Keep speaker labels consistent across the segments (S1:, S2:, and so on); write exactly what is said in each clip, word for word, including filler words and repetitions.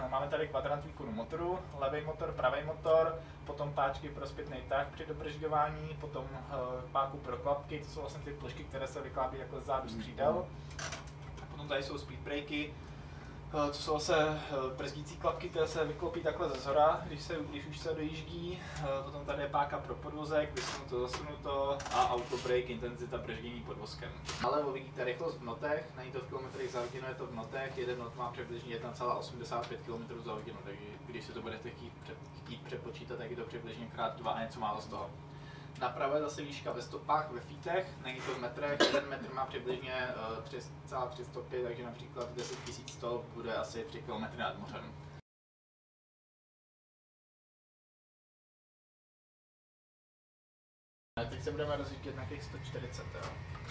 S1: máme tady kvadrant výkonu motoru, levý motor, pravý motor, potom páčky pro zpětný tah při dobržďování, potom páku pro klapky, to jsou vlastně ty plošky, které se vyklápí jako zádu z křídel. Potom tady jsou speed breaky, co jsou zase brzdící klapky, které se vyklopí takhle ze zhora, když, se, když už se dojíždí. Potom tady je páka pro podvozek, vysunuto, zasunuto a auto brake, intenzita brždění podvozkem. Ale vidíte rychlost v notech, není to v kilometrech za hodinu, je to v notech, jeden not má přibližně jedna celá osmdesát pět kilometrů za hodinu, takže když si to budete chtít, chtít přepočítat, tak je to přibližně krát dva a něco málo z toho. Napravo je zase výška ve stopách, ve feetech, není to v metrech, jeden metr má přibližně uh, tři celá tři stopy, takže například deset tisíc stop bude asi tři kilometry nad mořem. A teď se budeme rozjíždět na těch sto čtyřicet, jo.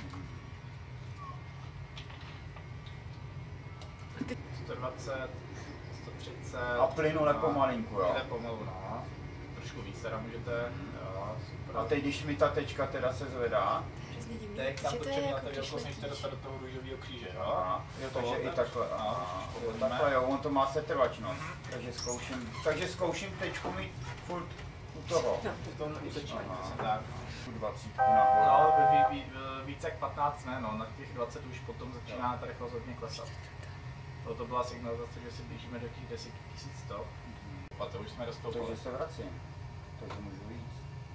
S1: sto dvacet, sto třicet.
S2: A plynule pomalinku, jo?
S1: Jde pomalu, no. Trošku víc teda můžete, jo, super.
S2: A teď, když mi ta tečka teda se zvedá,
S1: teď tam točím na tady jako než dostat do toho růžového kříže, jo?
S2: A, jo, takže i takhle, a, a, jo, takhle, jo, on to má setrvačnost, mm-hmm. takže zkouším, takže zkouším tečku mít furt u toho.
S1: No, v tom úsečí, tak.
S2: Tu dvacítku nahoru.
S1: No, ví, ví, více jak patnáct ne, no, na těch dvacet už potom začíná ta rychlost hodně klesat. To byla signalizace, že si blížíme do těch deset tisíc stop. A to už jsme dostoupili.
S2: Takže se vracím, takže můžu víc.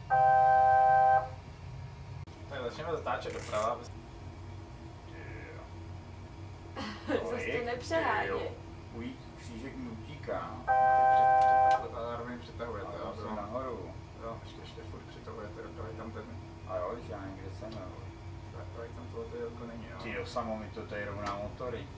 S1: Tak začneme zatáčet doprava.
S3: Zase to nepřehání.
S2: Uj, křížek mi utíká.
S1: Zároveň přitahujete, jo?
S2: Jsem nahoru.
S1: Jo, ještě, ještě furt přitahujete dopravy tam ten.
S2: A jo, že já někde jsem, jo.
S1: Dopravy tam tohle jako není, jo.
S2: Ty jo, samo mi to tady rovná motory.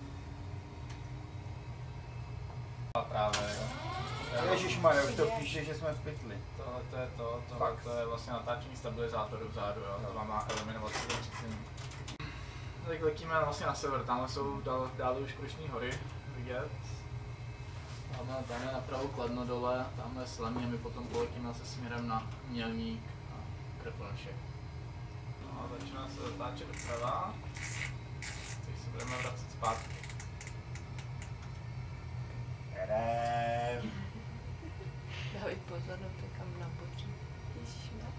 S1: A právě, jo.
S2: Ježišmarja, už to píše, že jsme v pytli.
S1: Tohle to je to, tohle to je vlastně natáčení stabilizátoru vzadu, jo. To vám má eliminovat si třicení. Teď letíme vlastně na sever, tamhle jsou dál, dále už Krušní hory vidět. Tamhle, tamhle napravo Kladno dole, tamhle Slaný a my potom poletíme se směrem na Mělník a Krkonoše. No a začíná se zatáčet doprava. Teď se budeme vracet zpátky.
S2: Jedem.
S3: Dávej pozor, no to kam naboří. Ježišmarja.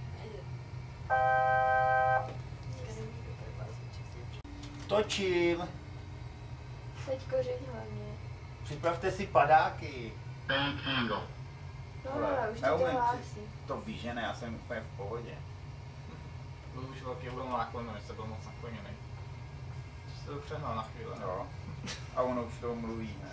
S2: Točím.
S3: Teď kořeň hlavně.
S2: Připravte si padáky.
S3: No, no, už to hlásí.
S2: To víš, že ne, já jsem úplně v pohodě.
S1: Byl už velký byl náklon, než jste byl moc nakloněný. Jste to přehnal na chvíli.
S2: Jo. A ono už toho mluví, ne?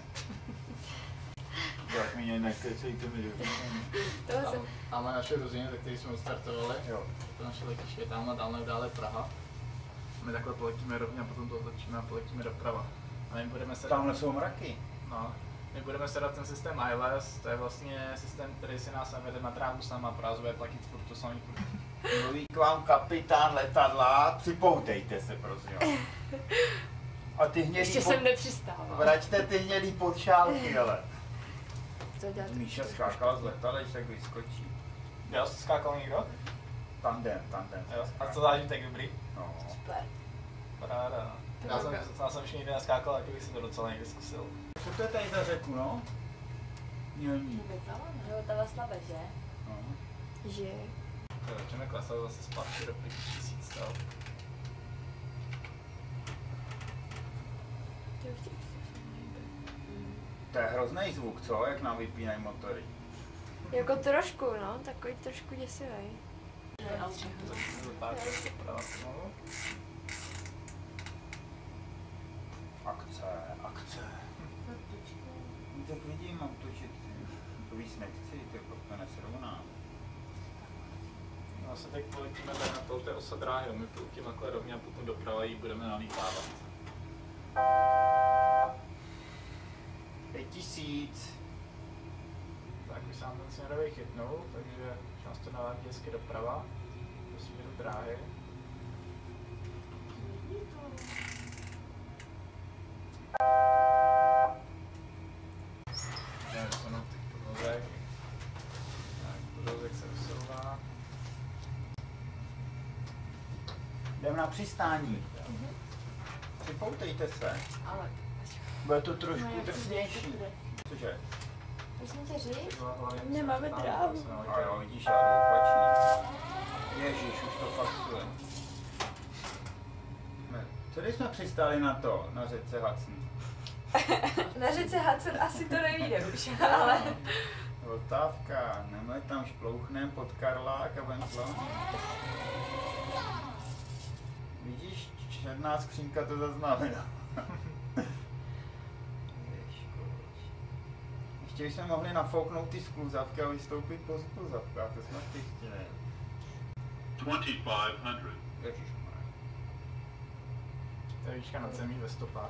S2: Jak mě nechce celý to mi
S1: Tam, tamhle naše rozině, ze které jsme odstartovali.
S2: Jo.
S1: To naše letiště je tamhle, tamhle dále Praha. My takhle poletíme rovně a potom to otočíme a poletíme doprava. A my budeme se...
S2: Tamhle jsou mraky.
S1: No, my budeme sedat ten systém I L S, to je vlastně systém, který si nás navede na trávu s náma, prázové platit furt to samý.
S2: Mluví k vám kapitán letadla, připoutejte se, prosím. A ty hnědý
S3: Ještě
S2: pod...
S3: jsem nepřistával.
S2: Vraťte ty hnědý podšálky, hele.
S3: Co dělat?
S2: Míša skákala z letadla, když tak vyskočí.
S1: Jo, jsi skákal někdo?
S2: Tandem, tandem.
S1: Jo, a co zážitek dobrý?
S2: No.
S3: Super.
S1: Paráda. Já jsem, já jsem ještě nikdy neskákal, tak bych si to docela někdy zkusil.
S2: Co to je tady za řeku, no? Mělník.
S3: Jo, ta Václava, že?
S2: No.
S3: Že?
S1: Začneme klesat zase zpátky do pět tisíc stop.
S2: To je hrozný zvuk, co? Jak nám vypínají motory.
S3: Jako trošku, no, takový trošku děsivý.
S1: Začneme zatáčet doprava znovu.
S2: Akce, akce. No, tak vidím, mám točit. To víc nechci, to je pak nesrovná.
S1: No se teď poletíme tady na tohle osa dráhy, my poletíme takhle rovně a potom doprava ji budeme nalítávat.
S2: Pět tisíc.
S1: Tak už sám ten směrový chytnul, takže už nás to navádí hezky doprava, do směru dráhy. Jdeme vysunout teď podvozek. Tak, podvozek se vysouvá.
S2: Jdeme na přistání. Připoutejte se.
S3: Ale...
S2: Bude to trošku drsnější. Cože?
S3: Prosím tě, říct?
S1: Hlavně
S3: Nemáme
S1: tam,
S3: dráhu.
S1: se
S2: A
S1: nahoďte.
S2: jo, vidíš, já jdu opačný. Ježíš, už to faxuje. Tady jsme přistáli na to, na řece Hudson.
S3: Na řece Hudson asi to nevíde už, ale...
S2: Vltávka, nemoj tam šplouchnem pod Karlák a budem slavný. Vidíš, černá skřínka to zaznamená. Ještě bychom mohli nafouknout ty skluzavky a vystoupit po skluzavkách, to jsme ty chtěli.
S4: twenty-five hundred.
S2: Ježišmarja.
S1: To je výška nad zemí ve stopách.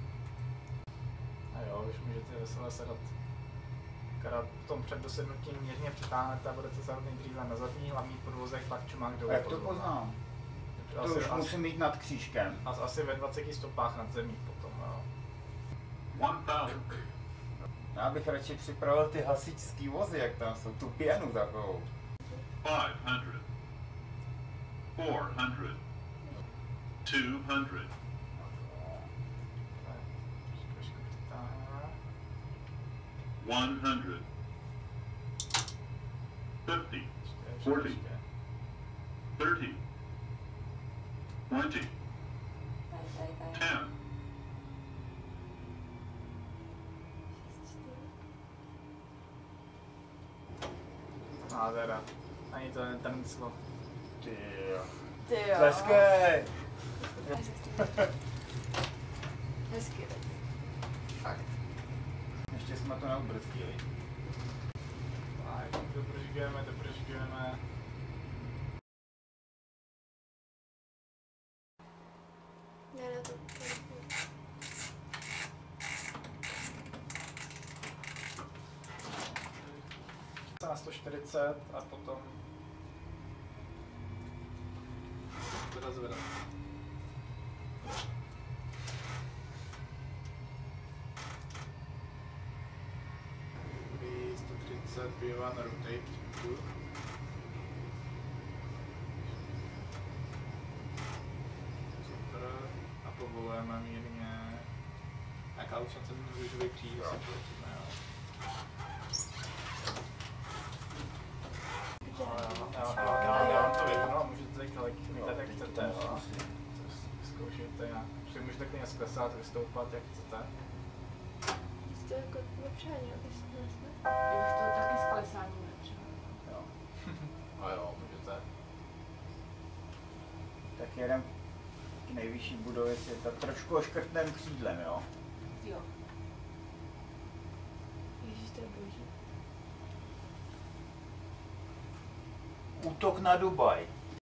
S1: A jo, už můžete veselé sedat. Akorát v tom před dosednutím mírně přitáhnete a budete se nejdříve na zadní hlavní podvozech, pak čumák dolů.
S2: A jak to poznám? To
S1: Asi,
S2: už
S1: asi,
S2: musím jít nad křížkem.
S1: asi, asi ve dvaceti stopách nad zemí potom, jo.
S4: one thousand.
S2: Já bych radši připravil ty hasičský vozy, jak tam jsou, tu pěnu takovou.
S4: five hundred. four hundred. two hundred.
S1: Trošku přitáhneme.
S4: one hundred. fifty.
S1: Ještě, ještě,
S4: Forty.
S1: ještě.
S4: thirty. twenty.
S3: Tady, tady, tady.
S4: ten.
S1: Nádhera. Ani to ten slov.
S2: Ty jo.
S3: Ty jo.
S2: Tleskej!
S3: Hezky.
S1: Fakt.
S2: Ještě jsme to neubrzdili.
S1: Tak, dobržujeme, dobržujeme.
S3: Ne, ne, to...
S1: Na sto čtyřicet a potom zvedat, zvedat. sto třicet bývá na rotate. Super. A povolujeme mírně. Jaká už jsem ten růžový kříž, si počítme, jo. Já, já, já, já vám to vypnu a můžete teď kliknout, jak chcete, jo. Zkoušejte nějak. Při můžete klidně sklesat, vystoupat, jak chcete.
S3: To je jako nepřání, abys to nesne.
S5: Já bych to taky s klesáním nepřijel.
S2: Jo.
S1: A jo, můžete.
S2: Tak jedem k nejvyšší budově světa, trošku oškrtném křídlem, jo?
S5: Jo.
S3: Ježíš, to je boží.
S2: Útok na Dubaj.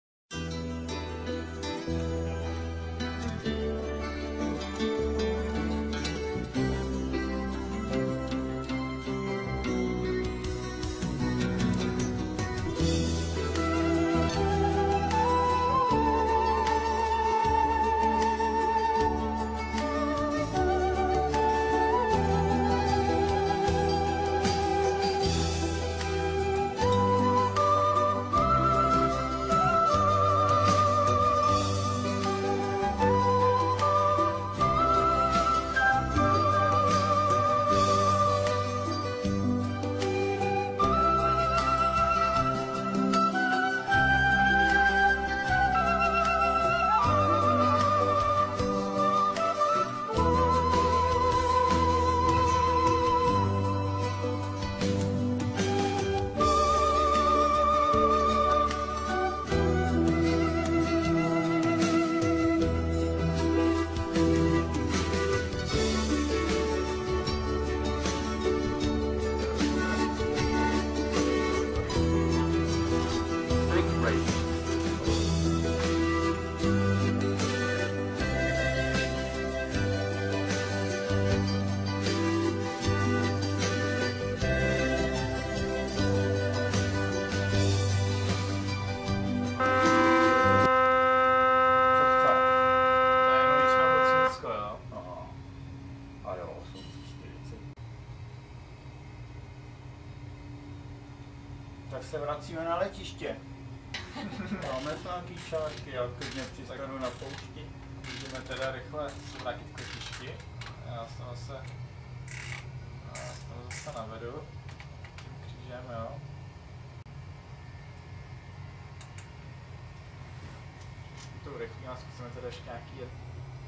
S2: Tak se vracíme na letiště. Máme nějaký čárky, já klidně přistanu na poušti.
S1: Můžeme teda rychle se vrátit k letišti. Já jsem zase No, zase navedu. Tím křížem, jo. To urychlím a zkusíme teda ještě nějaký jet.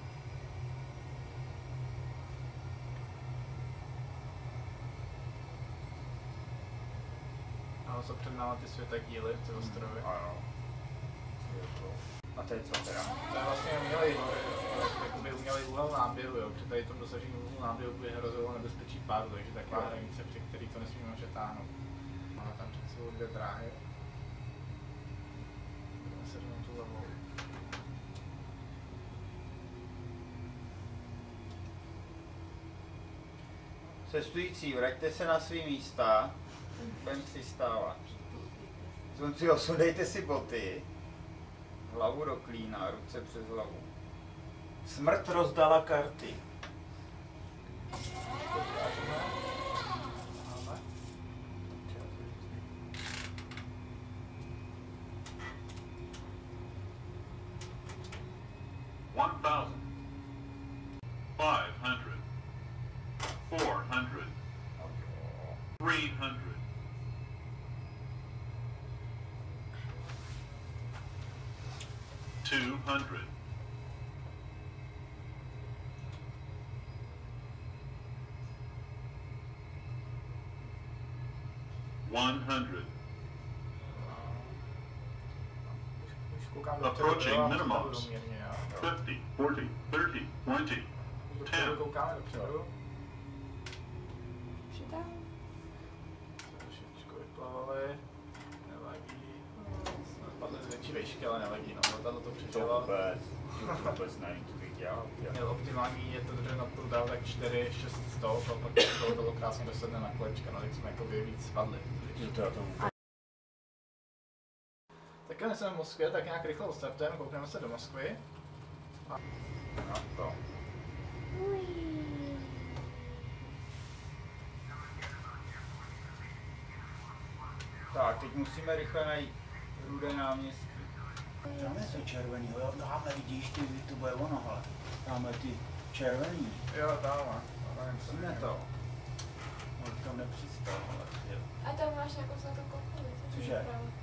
S1: A jsou před náma ty světadíly, ty ostrovy.
S2: Ano. A to je co teda?
S1: To je vlastně umělej, jakoby umělej úhel náběhu, jo. Při tady tom dosažení úhlu náběhu by hrozilo nebezpečí pádu, takže taková hranice, při který to nesmíme přetáhnout. Máme tam před sebou dvě dráhy. Budeme se rovnou tu levou.
S2: Cestující, vraťte se na svý místa. Budeme přistávat. Slunci, osundejte si boty. Hlavu do klína, ruce přes hlavu. Smrt rozdala karty.
S4: one thousand, five hundred, four hundred, three hundred, two hundred, one hundred. Approaching minimums. fifty, forty, thirty, twenty, ten.
S1: Koukáme dopředu.
S3: Přidám.
S1: Trošičku vyplavali. Nevadí. Spadly z větší výšky, ale nevadí. No, letadlo to
S2: To
S1: přežilo.
S2: vůbec, to vůbec nevím, co bych dělal.
S1: Měl optimální, je to držet na půl dál tak čtyři šest stop a pak to bylo krásně dosedne na kolečka, no tak jsme jako víc spadli.
S2: To já to vůbec.
S1: Tak když jsme v Moskvě, tak nějak rychle odstartujeme, koukneme se do Moskvy. A
S2: Na to. Tak, teď musíme rychle najít Rudé náměstí. Tam je co červenýho, jo, tamhle vidíš, ty, to bude ono, hele. Tamhle ty červený.
S1: jo, tam.
S2: Musíme to. No, tam nepřistal, ale jo.
S3: A tam máš jako za to kopuli.
S2: Cože?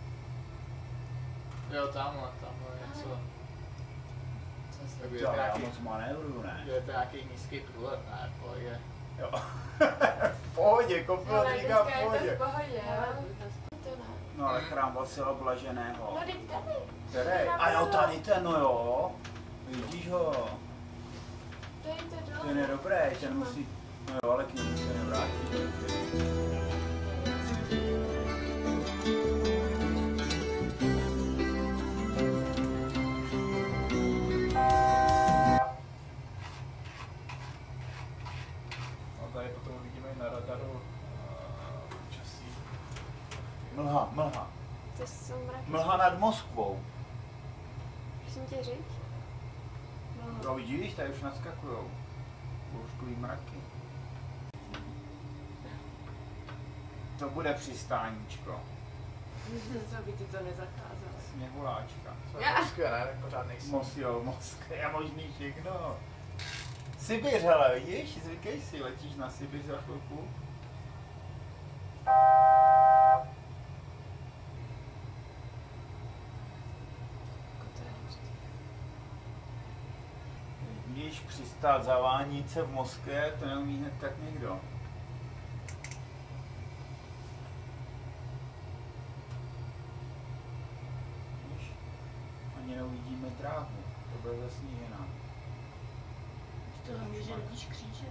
S1: Jo, tamhle, tamhle něco.
S3: Co se
S1: Tak
S2: To
S1: je
S2: já
S1: nějaký,
S2: moc manévruju, ne?
S1: je to nějaký nízký průlet, ne, v pohodě.
S2: Jo. V pohodě, kopil,
S3: ale
S2: říká
S3: teďka
S2: v
S3: je to
S2: pohodě.
S3: v pohodě, jo? To ne.
S2: No ale chrám Vasila Blaženého.
S3: No, teď tady.
S2: Který? A jo, tady ten, no jo. Vidíš ho?
S3: Dejte dolů.
S2: Ten je dobrý, ten musí... No jo, ale k němu se nevrátí.
S1: No tady potom uvidíme i na radaru uh, počasí.
S2: Mlha, mlha.
S3: To jsou mraky.
S2: Mlha nad Moskvou.
S3: Prosím tě, říct? No.
S2: No vidíš, tady už naskakujou. Bouřkový mraky. To bude přistáníčko.
S5: Co by ti to nezakázalo?
S2: Sněhuláčka.
S1: To je Moskvě, ne, tak pořád nejsem.
S2: Mos, jo, Moskva je možný všechno. Sibiř, hele, vidíš, zvykej si, letíš na Sibiř za chvilku. Když přistát za Vánice v Moskvě, to neumí hned tak někdo. Víš, ani neuvidíme dráhu, to bude zasnížená.
S5: To hlavně, že vidíš křížek.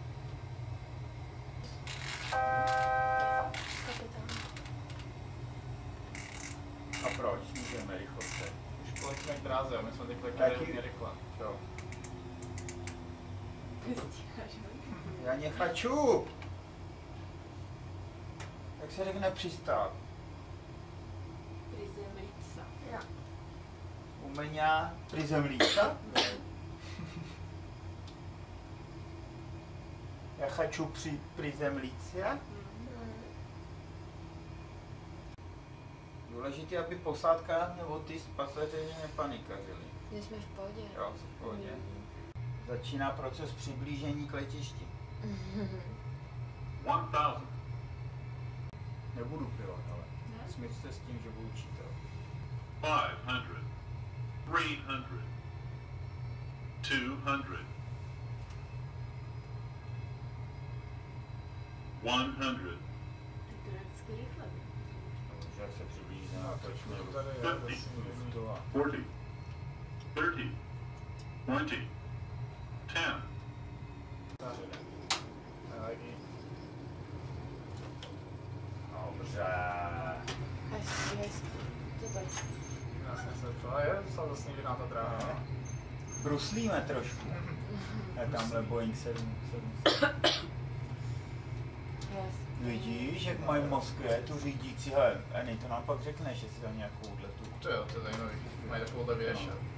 S3: Kapitán.
S2: A proč? Můžeme rychle se.
S1: Už poletíme k dráze, my jsme teď
S2: Taky-
S1: letěli hodně rychle.
S2: Jo.
S5: Stíháš, jo?
S2: Já nechaču! Jak se řekne přistát?
S5: Prizemlica.
S3: Jo.
S2: U mě prizemlíka? Já chaču při prizemlíce. Důležité, aby posádka nebo ty pasažéři nepanikařili.
S3: My jsme v pohodě.
S2: Jo, jsou v pohodě. Začíná proces přiblížení k letišti.
S4: one thousand,
S2: Nebudu pilot, ale smyčte s tím, že budu čítat.
S4: five hundred, three hundred, two hundred, one hundred,
S5: Tak to je vždycky rychle.
S2: Že jak se přiblíží na točně
S1: To tady je
S4: Fifty.
S1: vlastně
S2: to a
S4: forty, thirty, twenty, ten,
S1: nevadí.
S2: dobře.
S3: Hezky, hezky. To tak.
S1: Krásně se to je docela vlastně jiná ta dráha. no.
S2: Bruslíme trošku. Je tamhle Boeing sedm sedm.
S3: Hezky.
S2: Vidíš, jak mají v Moskvě tu řídící, hele, Eny, to nám pak řekne, že si tam nějakou letu.
S1: To jo, to je zajímavý. Mají takovouhle věž. a